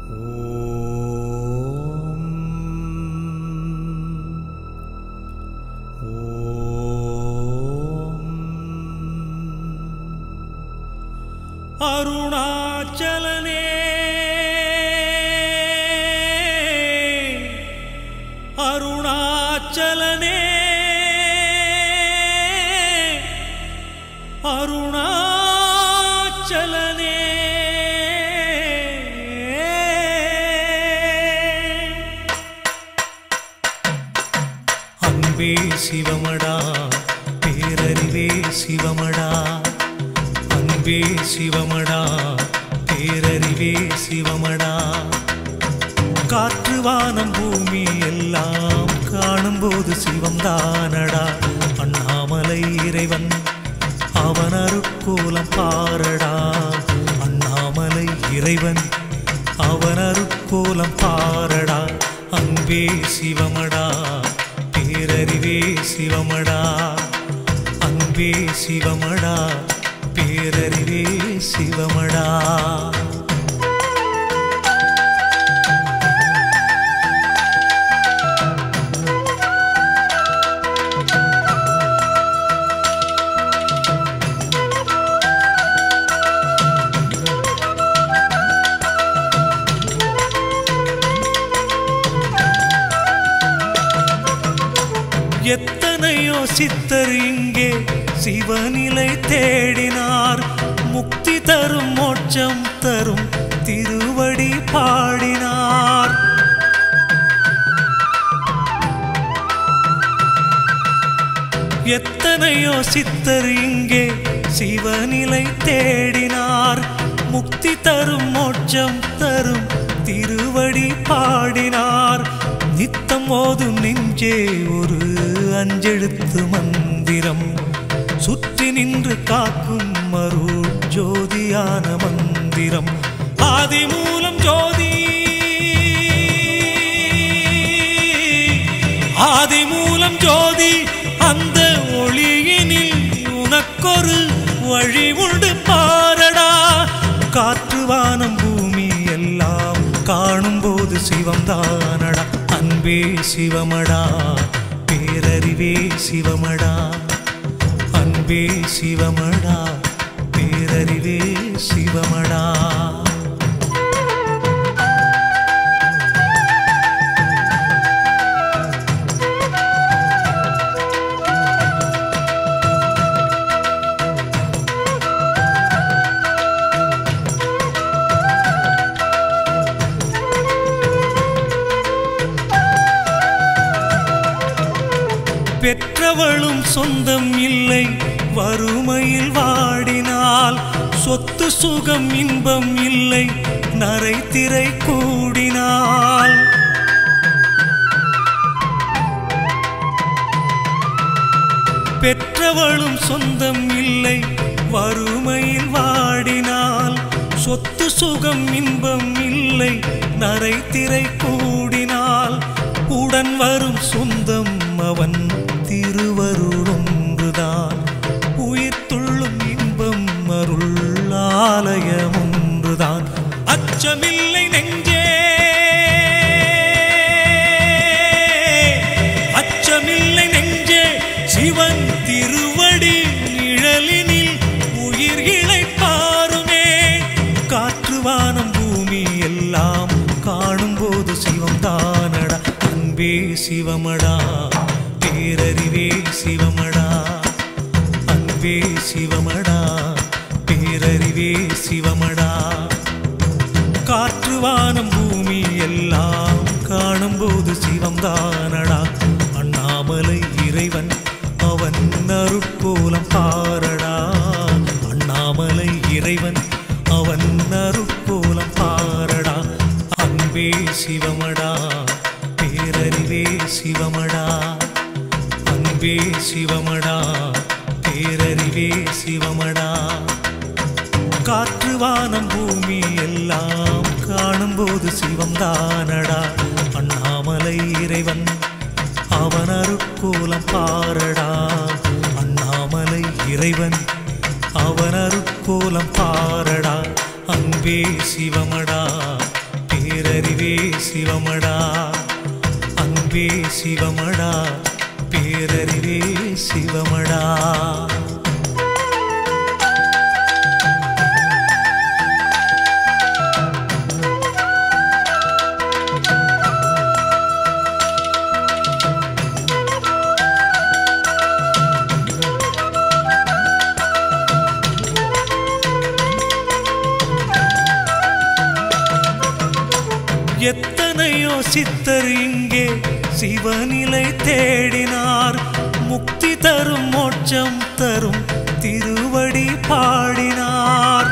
அருணாச்சலனே அருணாச்சலனே அருணாச்சலனே அன்பே சிவமடா பேரறிவே சிவமடா அன்பே சிவமடா பேரறிவே சிவமடா காற்று வானம் பூமி எல்லாம் காணும்போது சிவம்தானடா அண்ணாமலை இறைவன் அவன் அருட்கோலம் பாரடா அண்ணாமலை இறைவன் அவன் அருட்கோலம் பாரடா அன்பே சிவமடா பேரறிவே சிவமடா அன்பே சிவமடா பேரறிவே சிவமடா எத்தனையோ சித்தர் இங்கே சிவநிலை தேடினார் முக்தி தரும் மோட்சம் தரும் திருவடி பாடினார் எத்தனையோ சித்தர் இங்கே சிவநிலை தேடினார் முக்தி தரும் மோட்சம் தரும் திருவடி பாடினார் நித்தம் ஓதும் நெஞ்சே ஒரு அஞ்செழுத்து மந்திரம் சுற்றி நின்று காக்கும் அருள் ஜோதியான மந்திரம் ஆதி மூலம் ஜோதி ஆதி மூலம் ஜோதி அந்த ஒளியினில் உனக்கொரு வழி உண்டு பாரடா காற்று வானம் பூமி எல்லாம் காணும்போது சிவம்தானடா அன்பே சிவமடா பேரறிவே சிவமடா அன்பே சிவமடா பேரறிவே சிவமடா பெற்றவளும் சொந்தம் இல்லை வறுமையில் வாடினால் சொத்து சுகம் இன்பம் இல்லை நரை திரை கூடினால் பெற்றவளும் சொந்தம் இல்லை வறுமையில் வாடினால் சொத்து சுகம் இன்பம் இல்லை நரை திரை கூடினால் உடன் வரும் சொந்தம் அவன் திருவருளொன்றுதான் உயிர் துள்ளும் இன்பம் அருள் ஆலயம் ஒன்றுதான் அச்சமில்லை நெஞ்சே அச்சமில்லை நெஞ்சே சிவன் திருவடி நிழலினில் உயிர் இளைப்பாருமே காற்று வானம் பூமி எல்லாம் காணும்போது சிவம்தானடா அன்பே சிவமடா பேரறிவே சிவமடா அன்பே சிவமடா பேரறிவே சிவமடா காற்று வானம் பூமி எல்லாம் காணும்போது சிவம்தானடா அண்ணாமலை இறைவன் அவன் அருட்கோலம் பாரடா அண்ணாமலை இறைவன் அவன் அருட்கோலம் பாரடா அன்பே சிவமடா பேரறிவே சிவமடா அன்பே சிவமடா பேரறிவே சிவமடா காற்று வானம் பூமி எல்லாம் காணும்போது சிவம்தானடா அண்ணாமலை இறைவன் அவன் அருட்கோலம் பாரடா அண்ணாமலை இறைவன் அவன் அருட்கோலம் பாரடா அன்பே சிவமடா பேரறிவே சிவமடா அன்பே சிவமடா பேரறிவே சிவமடா எத்தனையோ சித்தர் இங்கே சிவநிலை தேடினார் முக்தி தரும் மோட்சம் தரும் திருவடி பாடினார்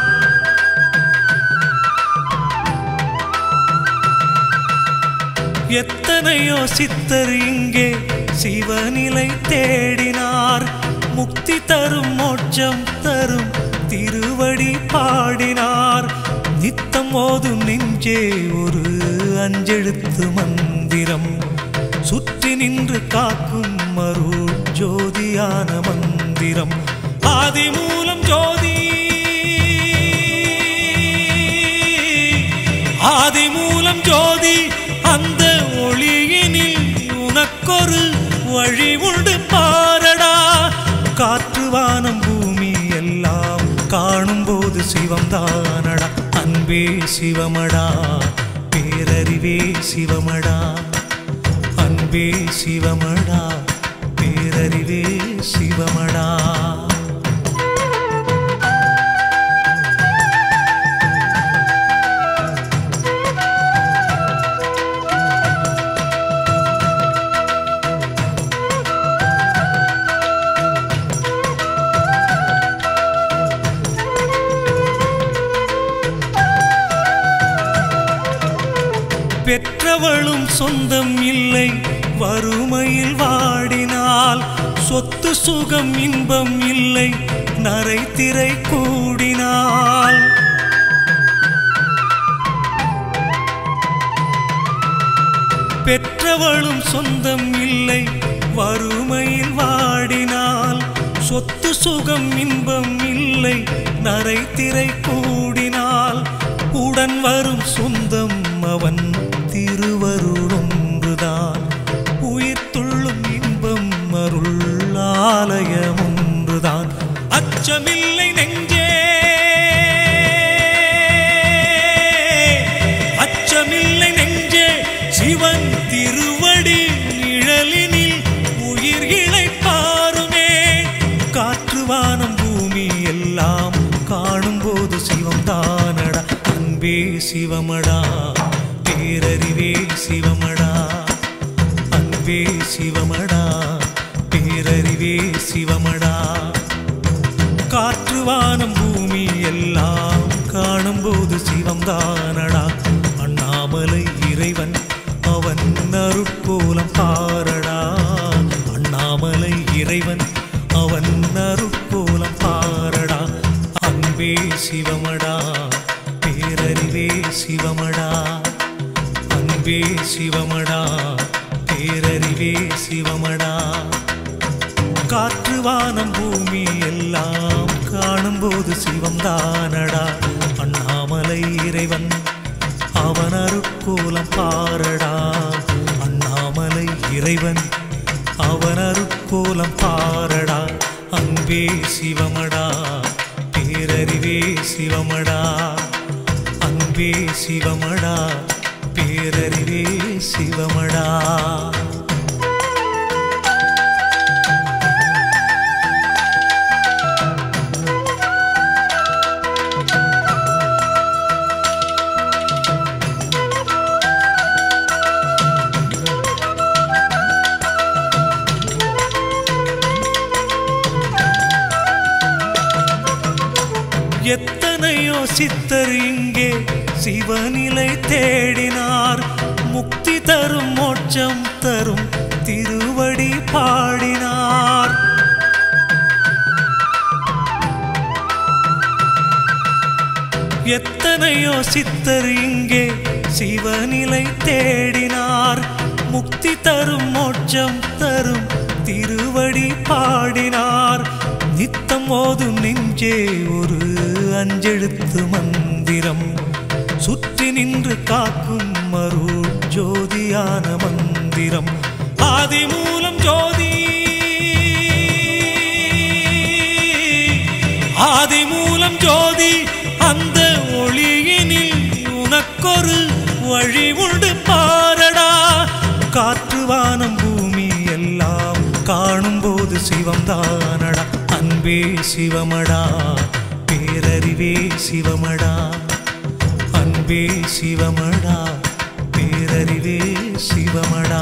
எத்தனையோ சித்தர் இங்கே சிவநிலை தேடினார் முக்தி தரும் மோட்சம் தரும் திருவடி பாடினார் நித்தம் ஓதும் நெஞ்சே ஒரு அஞ்செழுத்து மந்திரம் சுற்றி நின்று காக்கும் அருள் ஜோதியான மந்திரம் ஆதிமூலம் ஜோதி ஆதிமூலம் ஜோதி அந்த ஒளியினில் உனக்கொரு வழி உண்டு பாரடா காற்று வானம் பூமி எல்லாம் காணும் போது சிவம் தானடா அன்பே சிவமடா பேரறிவே சிவமடா அன்பே சிவமடா பேரறிவே சிவமடா பெற்றவளும் சொந்தம் இல்லை வறுமையில் வாடினால் சொத்து சுகம் இன்பம் இல்லை நரை திரை கூடினால் பெற்றவளும் சொந்தம் இல்லை வறுமையில் வாடினால் சொத்து சுகம் இன்பம் இல்லை நரை திரை கூடினால் உடன் வரும் சொந்தம் அவன் திருவருளொன்றுதான் உயிர் துள்ளும் இன்பம் அருள் ஆலயம் ஒன்றுதான் அச்சமில்லை நெஞ்சே அச்சமில்லை நெஞ்சே சிவன் திருவடி நிழலினில் உயிர் இளைப்பாருமே காற்று வானம் பூமி எல்லாம் காணும் போது சிவம் தானடா அன்பே சிவமடா பேரறிவே சிவமடா அன்பே சிவமடா பேரறிவே சிவமடா காற்று வானம் பூமி எல்லாம் காணும் போது சிவம் தானடா அண்ணாமலை இறைவன் அவன் அருட்கோலம் பாரடா அண்ணாமலை இறைவன் அவன் அருட்கோலம் பாரடா அன்பே சிவமடா பேரறிவே சிவமடா அன்பே சிவமடா பேரறிவே சிவமடா காற்று வானம் பூமி எல்லாம் காணும் போது சிவம் தானடா அண்ணாமலை இறைவன் அவன் அருட்கோலம் பாரடா அண்ணாமலை இறைவன் அவன் அருட்கோலம் பாரடா அன்பே சிவமடா பேரறிவே சிவமடா அன்பே சிவமடா பேரறிவே சிவமடா எத்தனையோ சித்தர் இங்கே சிவநிலை தேடினார் முக்தி தரும் மோட்சம் தரும் திருவடி பாடினார் எத்தனையோ சித்தர் இங்கே சிவநிலை தேடினார் முக்தி தரும் மோட்சம் தரும் திருவடி பாடினார் நித்தம் ஓதும் நெஞ்சே ஒரு அஞ்செழுத்து மந்திரம் சுற்றி நின்று காக்கும் அருள் ஜோதியான மந்திரம் ஆதிமூலம் ஜோதி ஆதிமூலம் ஜோதி அந்த ஒளியினில் உனக்கொரு வழி உண்டு பாரடா காற்று வானம் பூமி எல்லாம் காணும் போது சிவம் தானடா அன்பே சிவமடா பேரறிவே சிவமடா அன்பே சிவமடா பேரறிவே சிவமடா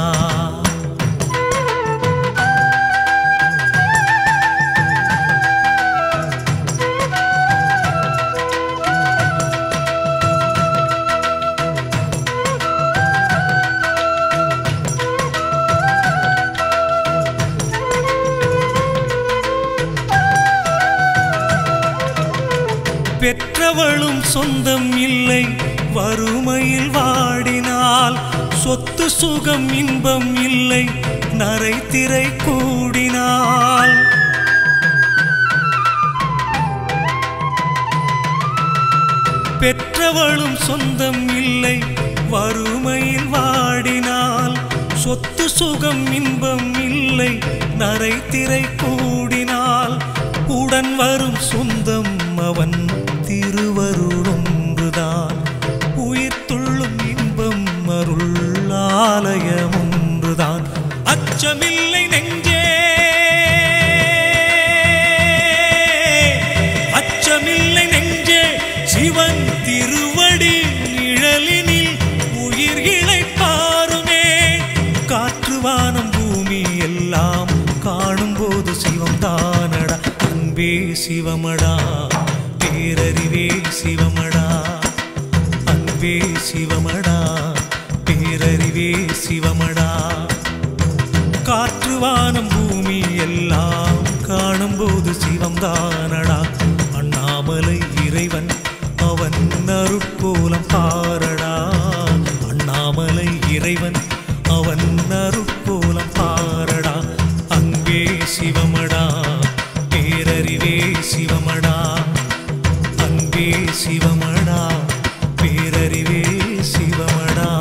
பெற்றவளும் சொந்தம் இல்லை வறுமையில் வாடினால் சொத்து சுகம் இன்பம் இல்லை நரை திரை கூடினால் பெற்றவளும் சொந்தம் இல்லை வறுமையில் வாடினால் சொத்து சுகம் இன்பம் இல்லை நரை திரை கூடினால் உடன் வரும் சொந்தம் அவன் திருவருளொன்றுதான் உயிர் துள்ளும் இன்பம் அருளாலயம் ஒன்றுதான் அச்சமில்லை நெஞ்சே அச்சமில்லை நெஞ்சே சிவன் திருவடி நிழலினில் உயிர் இளைப்பாருமே காற்று வானம் பூமி எல்லாம் காணும் போது சிவம் தானடா அன்பே சிவமடா பேரறிவே சிவமடா அன்பே சிவமடா பேரறிவே சிவமடா காற்று வானம் பூமி எல்லாம் காணும் போது சிவம் தானடா அண்ணாமலை இறைவன் அவன் அருட்கோலம் பாரடா அண்ணாமலை இறைவன் அவன் அருட்கோலம் பாரடா அன்பே சிவமடா பேரறிவே சிவமடா அன்பே சிவமடா பேரறிவே சிவமடா